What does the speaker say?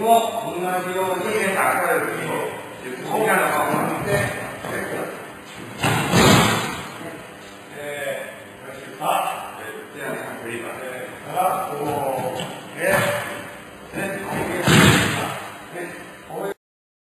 果同じように打たれる以上、同样的な方法